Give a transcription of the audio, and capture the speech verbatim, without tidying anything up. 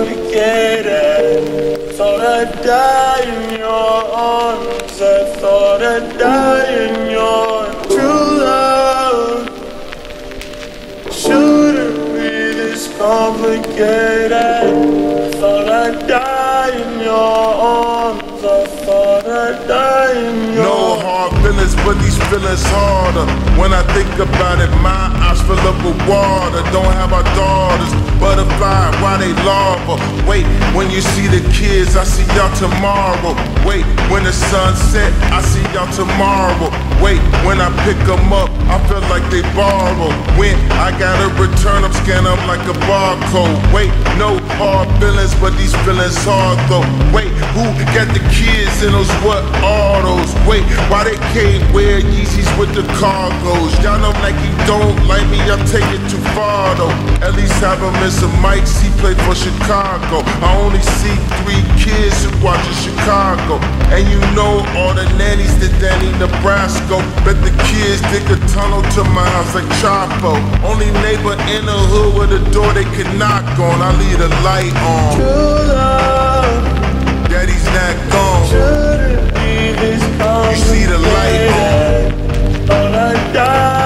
complicated. Thought I'd die in your arms. I thought I'd die in your true love. Shouldn't be this complicated. I thought I'd die in your arms. I thought I'd die in your No hard feelings, but these feelings harder. When I think about it, my eyes fill up with water. Don't have our daughters, butterfly, why they larva? Wait, when you see the kids, I see y'all tomorrow. Wait, when the sun set, I see y'all tomorrow. Wait, when I pick them up, I feel like they borrow. When I gotta return them, scan them like a barcode. Wait, no hard feelings, but these feelings hard though. Wait, who got the kids in those what autos? Wait, why they can't wear Yeezys with the cargos? Y'all know Nike don't like me, I'm taking too far though. At least have him in some mics, he played for Chicago. I only see three kids who watch in Chicago. And you know all the nannies that Danny Nebraska. Bet the kids dig a tunnel to my house like Chapo. Only neighbor in the hood with a door they could knock on. I leave the light on. true love. Daddy's not gone. Shouldn't be this complicated. You see the light on. Thought I'd die.